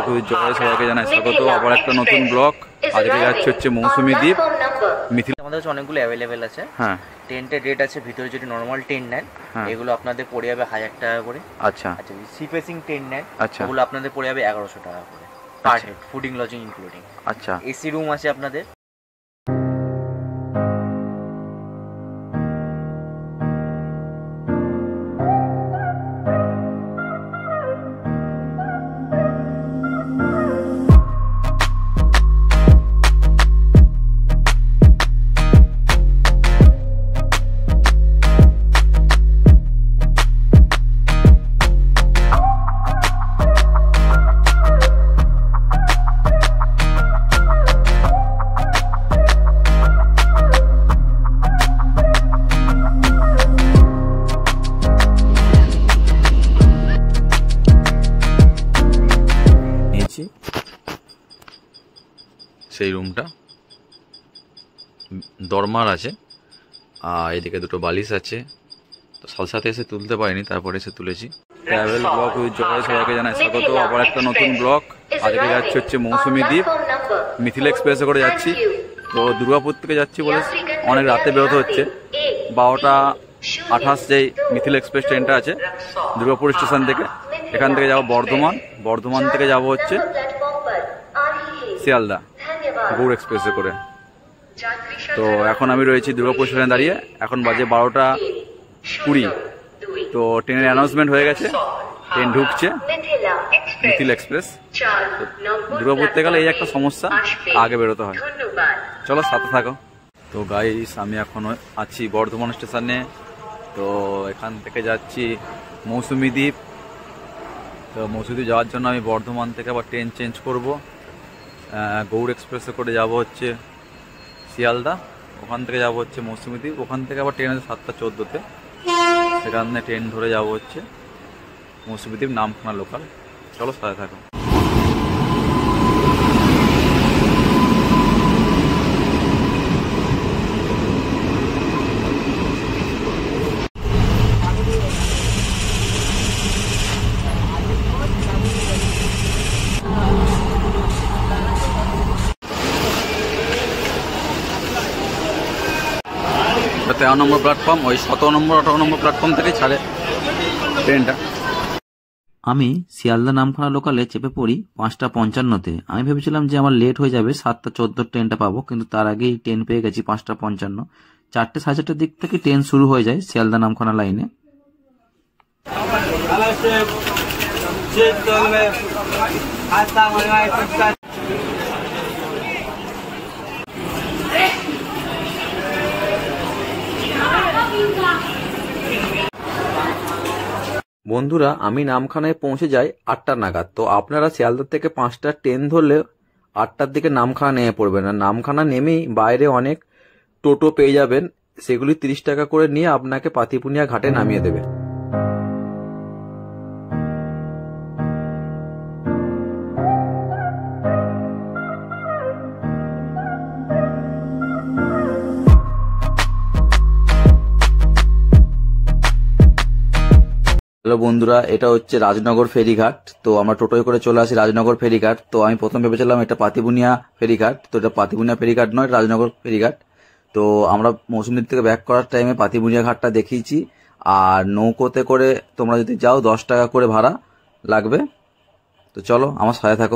Blog with Joy সবাইকে জানাই স্বাগত। আবার একটা নতুন ব্লগ। আজকে যাচ্ছে হচ্ছে মৌসুমী দ্বীপ মিথিলা। আমাদের কাছে অনেকগুলো অ্যাভেলেবেল আছে। হ্যাঁ, টেন্টের রেট আছে। ভিতরে যদি নর্মাল টেন্ট নেন এগুলো আপনাদের পড়ে যাবে 1000 টাকা করে। আচ্ছা আচ্ছা, সি ফেসিং টেন্ট নেন ওগুলো আপনাদের পড়ে যাবে 1100 টাকা করে per head, fooding lodging including. আচ্ছা, এসি রুম আছে আপনাদের। সেই রুমটা দরমার আছে, আর এদিকে দুটো বালিশ আছে। তো সাথে সাথে এসে তুলতে পারিনি, তারপরে এসে তুলেছি। ট্রাভেল ব্লগ উইথ জয় সবাইকে জানাই স্বাগত। আবার একটা নতুন ব্লগ। আজকে যাচ্ছে হচ্ছে মৌসুমী দ্বীপ মিথিলা এক্সপ্রেসে করে যাচ্ছি। তো দুর্গাপুর থেকে যাচ্ছি বলে অনেক রাতে বেরোতে হচ্ছে। 12:28 যেই মিথিলা এক্সপ্রেস ট্রেনটা আছে দুর্গাপুর স্টেশন থেকে। এখান থেকে যাবো বর্ধমান, বর্ধমান থেকে যাব হচ্ছে শিয়ালদা গৌড় এক্সপ্রেসে করে। তো এখন আমি রয়েছি দুর্গাপুর স্টেশনে দাঁড়িয়ে। এখন বাজে 12:20। তো ট্রেনের অ্যানাউন্সমেন্ট হয়ে গেছে, ট্রেন ঢুকছে মিথিলা এক্সপ্রেস। দুর্গাপুর থেকে গেলে এই একটা সমস্যা, আগে বেরোতে হয়। চলো সাথে থাকো। তো গাইস, আমি এখন আছি বর্ধমান স্টেশনে। তো এখান থেকে যাচ্ছি মৌসুমী দ্বীপ। তো মৌসুমী দ্বীপ যাওয়ার জন্য আমি বর্ধমান থেকে আবার ট্রেন চেঞ্জ করব। গৌড় এক্সপ্রেসে করে যাব হচ্ছে শিয়ালদা, ওখান থেকে যাব হচ্ছে মৌসুমী দ্বীপ। ওখান থেকে আবার ট্রেন আছে 7:14-তে, সেখানে ট্রেন ধরে যাব হচ্ছে মৌসুমী দ্বীপ নামখানা লোকাল। চলো সাথে থাকো। এটা 13 নম্বর প্ল্যাটফর্ম, ওই 17 নম্বর 18 নম্বর প্ল্যাটফর্ম থেকে ছাড়ে ট্রেনটা। আমি শিয়ালদা নামখানা লোকালে চেপে পড়ি 5:55-তে। আমি ভেবেছিলাম যে আমার লেট হয়ে যাবে, 7:14 ট্রেনটা পাবো, কিন্তু তার আগেই ট্রেন পেয়ে গেছি 5:55। 4টে সাড়ে 4টের দিক থেকে ট্রেন শুরু হয়ে যায় শিয়ালদা নামখানা লাইনে। বন্ধুরা, আমি নামখানায় পৌঁছে যাই 8টা নাগাদ। তো আপনারা শিয়ালদা থেকে 5টার ট্রেন ধরলে 8টার দিকে নামখানা নেমে পড়বেন। আর নামখানা নেমেই বাইরে অনেক টোটো পেয়ে যাবেন, সেগুলি 30 টাকা করে নিয়ে আপনাকে পাতিপুনিয়া ঘাটে নামিয়ে দেবে। হ্যালো বন্ধুরা, এটা হচ্ছে রাজনগর ফেরিঘাট। তো আমরা টোটোয় করে চলে আসি রাজনগর ফেরিঘাট। তো আমি প্রথম ভেবেছিলাম এটা পাতিবুনিয়া ফেরিঘাট, তো এটা পাতিবুনিয়া ফেরিঘাট নয়, রাজনগর ফেরিঘাট। তো আমরা মৌসুমী দ্বীপ থেকে ব্যাক করার টাইমে পাতিবুনিয়া ঘাটটা দেখিয়েছি। আর নৌকোতে করে তোমরা যদি যাও 10 টাকা করে ভাড়া লাগবে। তো চলো আমার সাথে থাকো।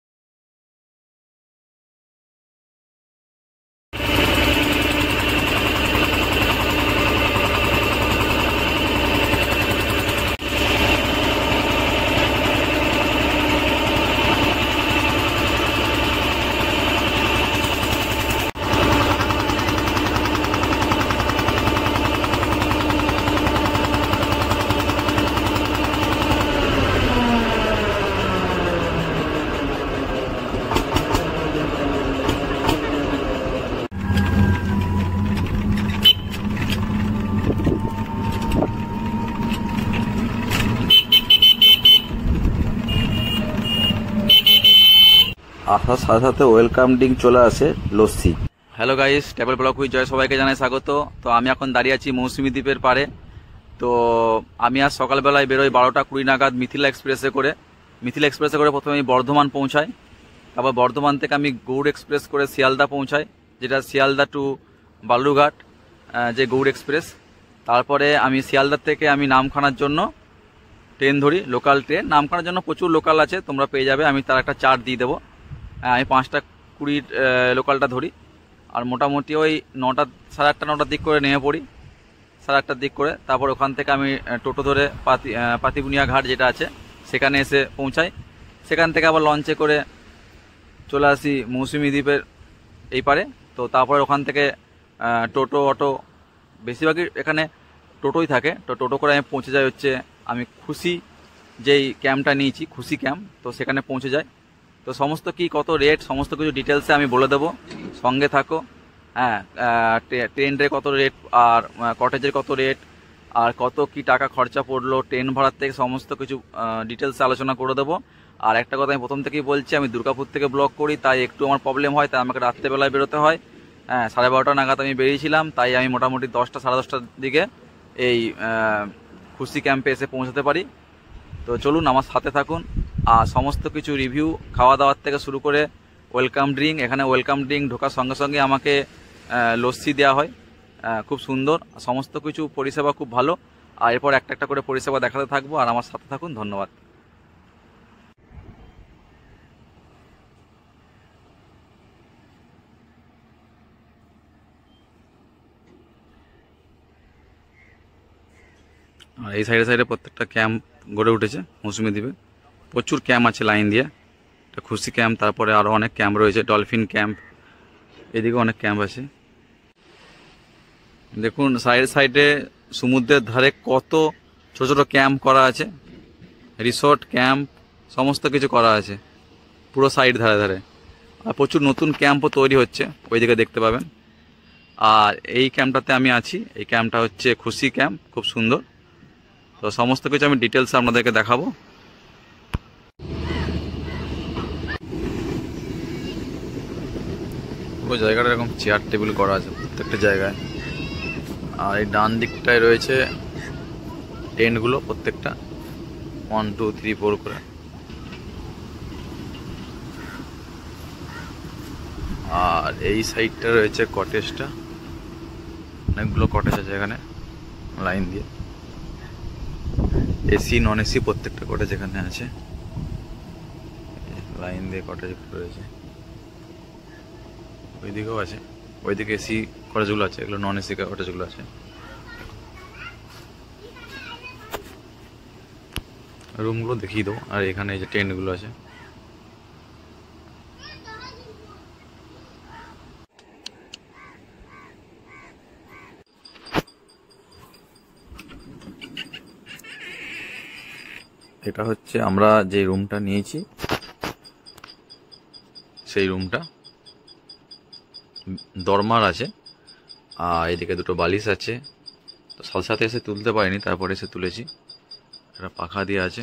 আসার সাথে সাথে ওয়েলকাম ড্রিঙ্ক চলে আসে, lassi. Hello guys, travel blog with Joy সবাইকে জানাই স্বাগত। তো আমি এখন দাঁড়িয়ে আছি মৌসুমী দ্বীপের পারে। তো আমি আজ সকালবেলায় বেরোই 12টা 20 নাগাদ মিথিলা এক্সপ্রেসে করে। মিথিলা এক্সপ্রেসে করে প্রথমে আমি বর্ধমান পৌঁছাই, তারপর বর্ধমান থেকে আমি গৌড় এক্সপ্রেস করে শিয়ালদা পৌঁছাই, যেটা শিয়ালদা টু বালুরঘাট যে গৌড় এক্সপ্রেস। তারপরে আমি শিয়ালদার থেকে আমি নামখানার জন্য ট্রেন ধরি, লোকাল ট্রেন। নামখানার জন্য প্রচুর লোকাল আছে, তোমরা পেয়ে যাবে, আমি তার একটা চার্ট দিয়ে দেবো। আমি 5:20 লোকালটা ধরি, আর মোটামুটি ওই 9টা, 8:30, 9টার দিক করে নেমে পড়ি, 8:30টার দিক করে। তারপর ওখান থেকে আমি টোটো ধরে পাতিবুনিয়া ঘাট যেটা আছে সেখানে এসে পৌঁছাই। সেখান থেকে আবার লঞ্চে করে চলে আসি মৌসুমী দ্বীপের এই পারে। তো তারপরে ওখান থেকে টোটো, অটো, বেশিরভাগই এখানে টোটোই থাকে। তো টোটো করে আমি পৌঁছে যাই হচ্ছে আমি খুশি যেই ক্যাম্পটা নিয়েছি, খুশি ক্যাম্প, তো সেখানে পৌঁছে যাই। তো সমস্ত কি কত রেট সমস্ত কিছু ডিটেলসে আমি বলে দেবো, সঙ্গে থাকো। হ্যাঁ, ট্রেনের কত রেট, আর কটেজের কত রেট, আর কত কি টাকা খরচা পড়লো ট্রেন ভাড়ার থেকে, সমস্ত কিছু ডিটেলসে আলোচনা করে দেবো। আর একটা কথা আমি প্রথম থেকেই বলছি, আমি দুর্গাপুর থেকে ব্লগ করি, তাই একটু আমার প্রবলেম হয়, তাই আমাকে রাত্রেবেলায় বেরোতে হয়। হ্যাঁ, 12:30 নাগাদ আমি বেরিয়েছিলাম, তাই আমি মোটামুটি 10টা, 10:30টার দিকে এই খুশি ক্যাম্পে এসে পৌঁছাতে পারি। তো চলুন আমার সাথে থাকুন, আর সমস্ত কিছু রিভিউ, খাওয়া দাওয়ার থেকে শুরু করে ওয়েলকাম ড্রিঙ্ক, এখানে ওয়েলকাম ড্রিঙ্ক ঢোকার সঙ্গে সঙ্গে আমাকে লস্যি দেওয়া হয়, খুব সুন্দর, সমস্ত কিছু পরিষেবা খুব ভালো। আর এরপর একটা একটা করে পরিষেবা দেখাতে থাকবো, আর আমার সাথে থাকুন। ধন্যবাদ। আর এই সাইডে সাইডে প্রত্যেকটা ক্যাম্প গড়ে উঠেছে মৌসুমী দ্বীপে, প্রচুর ক্যাম্প আছে লাইন দিয়ে। এটা খুশি ক্যাম্প, তারপরে আরও অনেক ক্যাম্প রয়েছে, ডলফিন ক্যাম্প, এদিকে অনেক ক্যাম্প আছে। দেখুন সাইডে সাইডে সমুদ্রের ধারে কত ছোট ছোট ক্যাম্প করা আছে, রিসোর্ট ক্যাম্প সমস্ত কিছু করা আছে পুরো সাইড ধারে ধারে। আর প্রচুর নতুন ক্যাম্পও তৈরি হচ্ছে, ওইদিকে দেখতে পাবেন। আর এই ক্যাম্পটাতে আমি আছি, এই ক্যাম্পটা হচ্ছে খুশি ক্যাম্প, খুব সুন্দর। তো সমস্ত কিছু আমি ডিটেলস আপনাদেরকে দেখাবো। পুরো জায়গাটা এরকম চেয়ার টেবিল করা আছে প্রত্যেকটা জায়গায়। আর এই ডান দিকটায় রয়েছে টেন্টগুলো, প্রত্যেকটা 1, 2, 3, 4 করে। আর এই সাইডটা রয়েছে কটেজটা, অনেকগুলো কটেজ আছে এখানে লাইন দিয়ে, এসি নন এসি প্রত্যেকটা কটেজ এখানে আছে, লাইন দিয়ে কটেজ রয়েছে। ওইদিকেও আছে, ওইদিকে এসি কটেজগুলো আছে, এগুলো নন এসি কটেজগুলো আছে। রুমগুলো দেখিয়ে দেবো। আর এখানে এই যে টেন্টগুলো আছে, এটা হচ্ছে আমরা যে রুমটা নিয়েছি সেই রুমটা, দরমার আছে। আর এদিকে দুটো বালিশ আছে, তো সাথে সাথে এসে তুলতে পারিনি, তারপরে এসে তুলেছি। একটা পাখা দিয়ে আছে,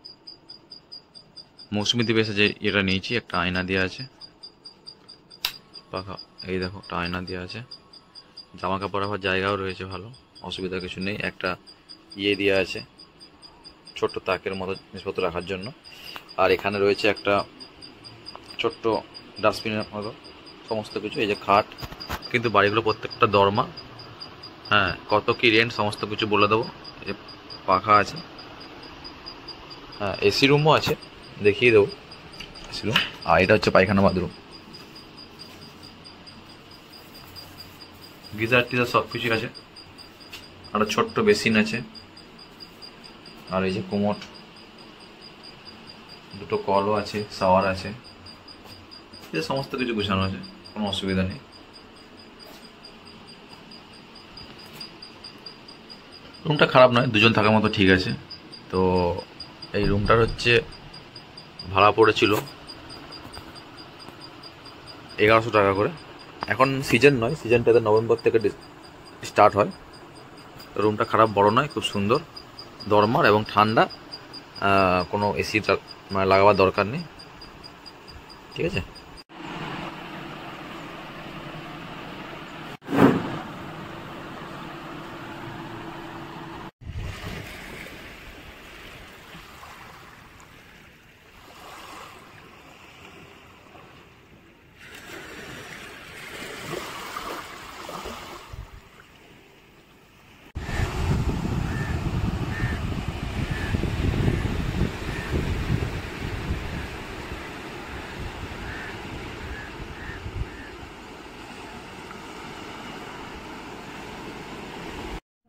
মৌসুমী দ্বীপে এসে যে এটা নিয়েছি, একটা আয়না দেওয়া আছে, পাখা, এই দেখো একটা আয়না দেওয়া আছে। জামা কাপড় রাখার জায়গাও রয়েছে, ভালো, অসুবিধা কিছু নেই। একটা দেওয়া আছে ছোট্ট তাকের মতো জিনিসপত্র রাখার জন্য। আর এখানে রয়েছে একটা ছোট্ট ডাস্টবিনের মতো, সমস্ত কিছু। এই যে খাট, কিন্তু বাড়িগুলো প্রত্যেকটা দরমা। হ্যাঁ, কত কি রেন্ট সমস্ত কিছু বলে দেবো। এই যে পাখা আছে, হ্যাঁ এসি রুমও আছে, দেখিয়ে দেবো এসি রুম। আর এটা হচ্ছে পায়খানা বাথরুম, গিজার টিজার সব কিছু আছে। আর ছোট্ট বেসিন আছে, আর এই যে কোমোট, দুটো কলও আছে, শাওয়ার আছে, সমস্ত কিছু গুছানো আছে, কোনো অসুবিধা নেই। রুমটা খারাপ নয়, দুজন থাকার মতো ঠিক আছে। তো এই রুমটার হচ্ছে ভাড়া পড়েছিল 1100 টাকা করে। এখন সিজন নয়, সিজনটাতে নভেম্বর থেকে স্টার্ট হয়। তো রুমটা খারাপ, বড় নয়, খুব সুন্দর, দরমার এবং ঠান্ডা, কোনো এসি মানে লাগাবার দরকার নেই, ঠিক আছে।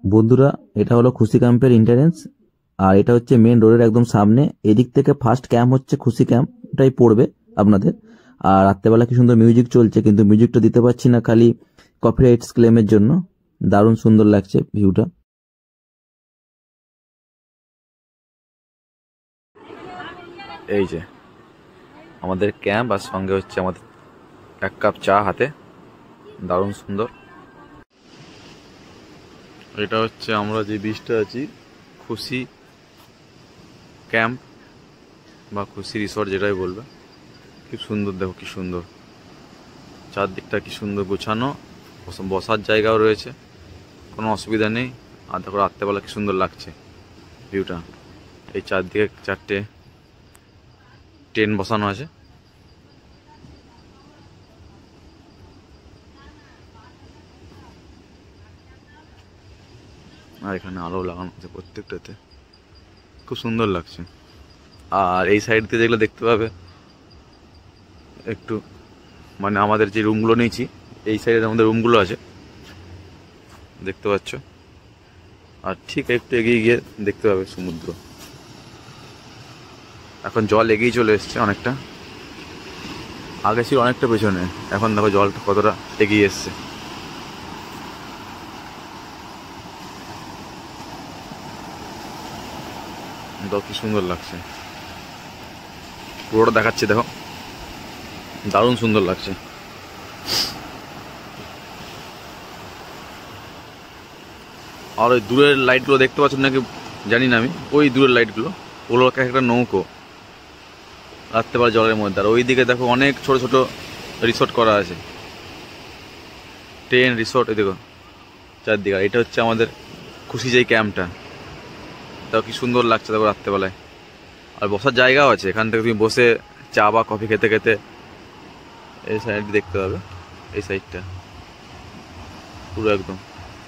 বন্ধুরা, এটা হলো খুশি ক্যাম্পের এন্ট্রান্স, আর এটা হচ্ছে মেন রোডের একদম সামনে। এদিক থেকে ফার্স্ট ক্যাম্প হচ্ছে খুশি ক্যাম্পটাই পড়বে আপনাদের। আর রাত্রেবেলা কি সুন্দর মিউজিক চলছে, কিন্তু মিউজিকটা দিতে পারছি না খালি কপিরাইটস ক্লেমের জন্য। দারুণ সুন্দর লাগছে ভিউটা। এই যে আমাদের ক্যাম্প, আর সঙ্গে হচ্ছে আমাদের 1 কাপ চা হাতে, দারুণ সুন্দর। এটা হচ্ছে আমরা যে বিচটা আছি, খুশি ক্যাম্প বা খুশি রিসর্ট যেটাই বলবে। কি সুন্দর, দেখো কি সুন্দর চারদিকটা, কি সুন্দর গোছানো, বসার জায়গাও রয়েছে, কোনো অসুবিধা নেই। আর দেখো রাত্রেবেলা কি সুন্দর লাগছে ভিউটা। এই চারদিকে 4টে টেন্ট বসানো আছে। আর এখানে আলো লাগানো আছে প্রত্যেকটাতে, খুব সুন্দর লাগছে। আর এই সাইড দিয়ে যেগুলো দেখতে পাবে একটু, মানে আমাদের যে রুমগুলো নিয়েছি এই সাইডে আমাদের রুমগুলো আছে, দেখতে পাচ্ছ। আর ঠিক একটু এগিয়ে গিয়ে দেখতে পাবে সমুদ্র। এখন জল এগিয়ে চলে এসছে অনেকটা, আগে ছিল অনেকটা পেছনে, এখন দেখো জলটা কতটা এগিয়ে এসছে। দেখো কি সুন্দর লাগছে, পুরোটা দেখাচ্ছে দেখো, দারুণ সুন্দর লাগছে। আর ওই দূরের লাইটগুলো দেখতে পাচ্ছেন নাকি জানি না আমি, ওই দূরের লাইটগুলো, ওগুলো একটা নৌকো রাত্রেবেলা জলের মধ্যে। আর ওই দিকে দেখো অনেক ছোট ছোট রিসোর্ট করা আছে, ট্রেন রিসোর্ট, এই দেখো চারদিকে। এটা হচ্ছে আমাদের খুশি যেই ক্যাম্পটা, তাও কি সুন্দর লাগছে দেখো রাত্রেবেলায়। আর বসার জায়গাও আছে, এখান থেকে তুমি বসে চা বা কফি খেতে খেতে এই সাইড দেখতে পাবে, এই সাইডটা পুরো একদম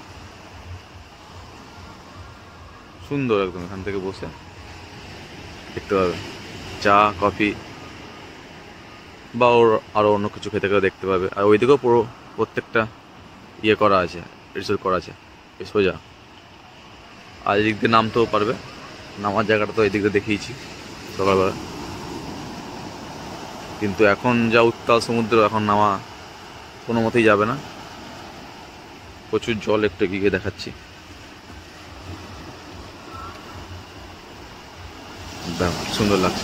সুন্দর, একদম এখান থেকে বসে দেখতে পাবে চা কফি বা ওর আরো অন্য কিছু খেতে খেতে দেখতে পাবে। আর ওইদিকেও পুরো প্রত্যেকটা ইয়ে করা আছে, রিসোর্ট করা আছে সোজা। আর এদিক দিয়ে নামতেও পারবে, নামার জায়গাটা তো এদিক দিয়ে দেখিয়েছি সকালবেলা। কিন্তু এখন যা উত্তাল সমুদ্র, এখন নামা কোনো মতেই যাবে না, প্রচুর জল। একটু এগিয়ে দেখাচ্ছি, সুন্দর লাগছে,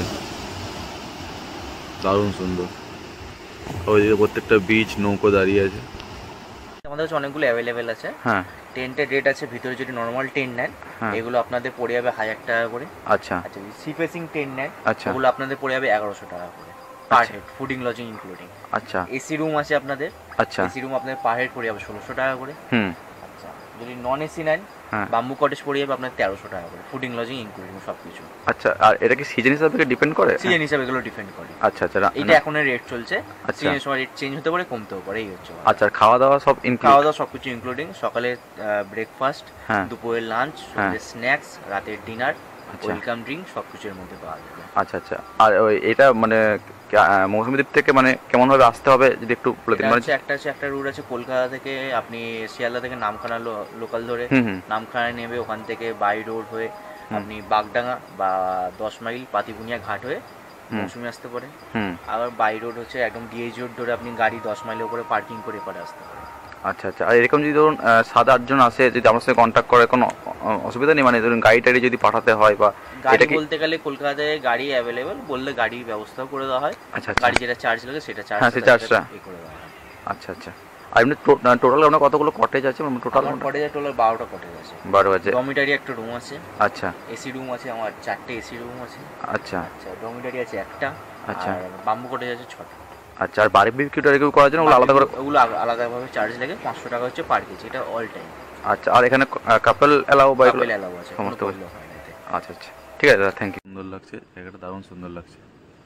দারুণ সুন্দর। ওইদিকে প্রত্যেকটা বিচ, নৌকো দাঁড়িয়ে আছে। আমাদের কাছে অনেকগুলো অ্যাভেলেবেল আছে। হ্যাঁ, টেন্টের রেট আছে, ভিতরে যদি নর্মাল টেন্ট নেন এগুলো আপনাদের পড়ে যাবে 1000 টাকা করে। আচ্ছা আচ্ছা, সি ফেসিং টেন্ট নেন আচ্ছা, ওগুলো আপনাদের পড়ে যাবে 1100 টাকা করে per head, fooding lodging including. আচ্ছা, এসি রুম আছে আপনাদের, আচ্ছা, এসি রুম আপনাদের পার হেড পড়ে যাবে 1600 টাকা করে। আচ্ছা, যদি নন এসি নেন বাম্বু কটেজ পড়ে যাবে আপনার 1300 টাকা করে, ফুডিং লজিং ইনক্লুডিং সবকিছু। আচ্ছা, আর এটা কি সিজন হিসাবে ডিপেন্ড করে? সিজন হিসাবে এগুলো ডিপেন্ড করে। আচ্ছা আচ্ছা, এটা এখন রেট চলছে, সিজনের সময় রেট চেঞ্জ হতে পারে, কমতেও পারে, এই হচ্ছে। আচ্ছা, খাওয়া দাওয়া সব খাওয়া দাওয়া সবকিছু ইনক্লুডিং, সকালে ব্রেকফাস্ট, দুপুরের লাঞ্চ, স্ন্যাক্স, রাতের ডিনার, ওয়েলকাম ড্রিঙ্ক সবকিছুর মধ্যে পাওয়া যাবে। আচ্ছা আচ্ছা, আর ওই এটা মানে মৌসুমী দ্বীপ থেকে মানে কেমন ভাবে আসতে হবে যদি একটু বলে দিন। একটা রুট আছে কলকাতা থেকে, আপনি শিয়ালদা থেকে নামখানা লোকাল ধরে নামখানা নেবে, ওখান থেকে বাই রোড হয়ে আপনি বাগডাঙ্গা বা 10 মাইল পাতিবুনিয়া ঘাট হয়ে মৌসুমী আসতে পারে। আবার বাই রোড হচ্ছে একদম ডিএইচ রোড ধরে আপনি গাড়ি 10 মাইলের উপরে পার্কিং করে এপারে আসতে পারে। আচ্ছা আচ্ছা, আর এরকম যদি ধরুন 7-8 জন আসে, যদি আমার সাথে কন্ট্যাক্ট করে কোনো অসুবিধা নেই? মানে ধরুন গাড়ি টাড়ি যদি পাঠাতে হয় বা গাড়ি বলতে গেলে কলকাতায় গাড়ি অ্যাভেলেবেল, বললে গাড়ির ব্যবস্থাও করে দেওয়া হয়। আচ্ছা, গাড়ি যেটা চার্জ লাগে সেটা চার্জ করে দেওয়া হয়। আচ্ছা আচ্ছা, আর এমনি টোটাল আপনার কতগুলো কটেজ আছে? টোটাল কটেজ টোটাল 12টা কটেজ আছে। 12 আছে। ডমিটারি একটা রুম আছে। আচ্ছা, এসি রুম আছে আমার 4টে এসি রুম আছে। আচ্ছা আচ্ছা, ডমিটারি আছে একটা। আচ্ছা, আর বাম্বু কটেজ আছে 6টা। আচ্ছা, আর বারবিকিউ টারবিকিউ করার জন্য ওগুলো আলাদা করে? ওগুলো আলাদাভাবে চার্জ লাগে, 500 টাকা হচ্ছে পার কেজি, এটা অল টাইম। আচ্ছা, আর এখানে কাপল এলাও বা কাপল এলাও আছে সমস্ত কিছু। আচ্ছা আচ্ছা, ঠিক আছে দাদা, থ্যাংক ইউ। সুন্দর লাগছে জায়গাটা, দারুণ সুন্দর লাগছে।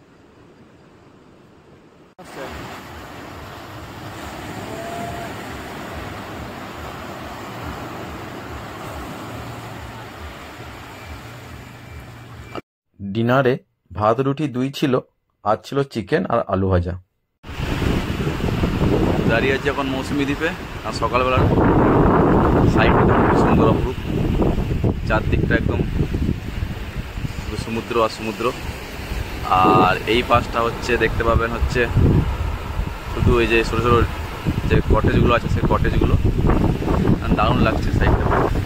ডিনারে ভাত রুটি 2 ছিল, আর ছিল চিকেন আর আলু ভাজা। দাঁড়িয়ে আছে এখন মৌসুমী দ্বীপে, আর সকালবেলা সাইডটা খুব সুন্দর অপরূপ, চারদিকটা একদম সমুদ্র আর সমুদ্র। আর এই পাশটা হচ্ছে দেখতে পাবেন হচ্ছে শুধু এই যে ছোটো ছোটো যে কটেজগুলো আছে সেই কটেজগুলো, দারুণ লাগছে সাইডটা।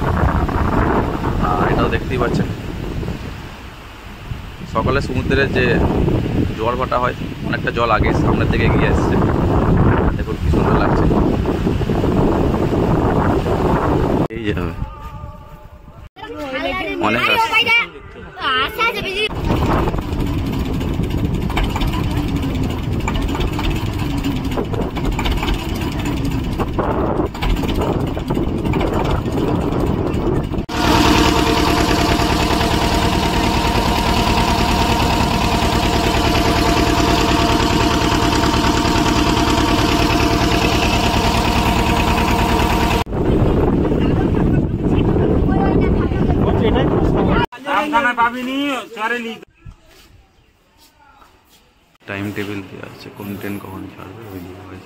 আর এটাও দেখতেই পাচ্ছেন সকালে সমুদ্রের যে জোয়ার ভাটা হয়, অনেকটা জল আগে সামনের দিকে এগিয়ে আসছে, দেখুন কি সুন্দর লাগছে। এই যে হবে অনেক টাইম টেবিল দেওয়া আছে, কোন ট্রেন কখন ছাড়বে ওই দেওয়া হয়েছে।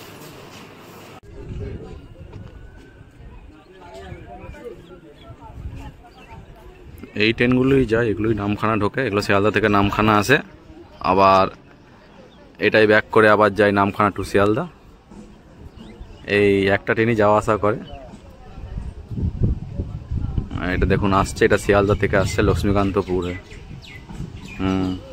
এই ট্রেনগুলোই যায়, এগুলোই নামখানা ঢোকে, এগুলো শিয়ালদা থেকে নামখানা আসে, আবার এটাই ব্যাক করে আবার যায় নামখানা টু শিয়ালদা। এই একটা ট্রেনই যাওয়া আসা করে। এটা দেখুন আসছে, এটা শিয়ালদা থেকে আসছে লক্ষ্মীকান্তপুরে।